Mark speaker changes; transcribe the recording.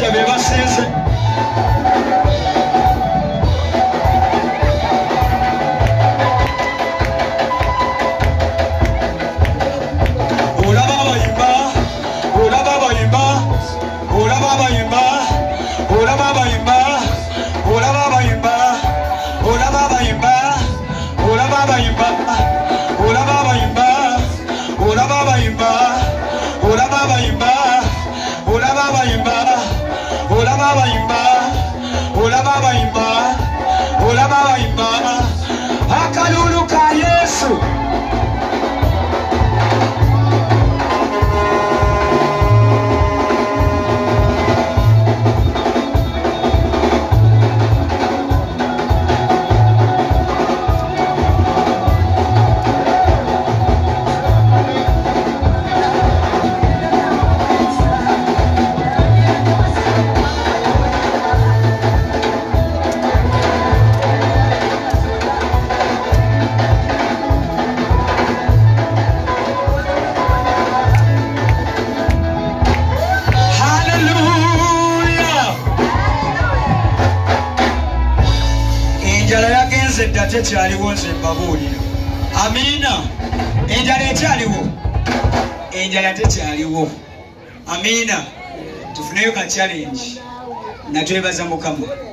Speaker 1: abasajja be basenze akalulu ka Yesu tekyaliwo nze mbabuulira. Amiina. Enjala ekyaliwo. Enjala tekyaliwo. Amiina. Tufuneyo ka challenge. Natwebaza Mukama.